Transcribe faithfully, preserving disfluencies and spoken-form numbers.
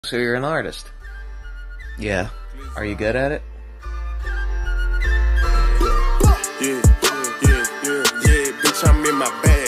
So you're an artist. Yeah. Are you good at it?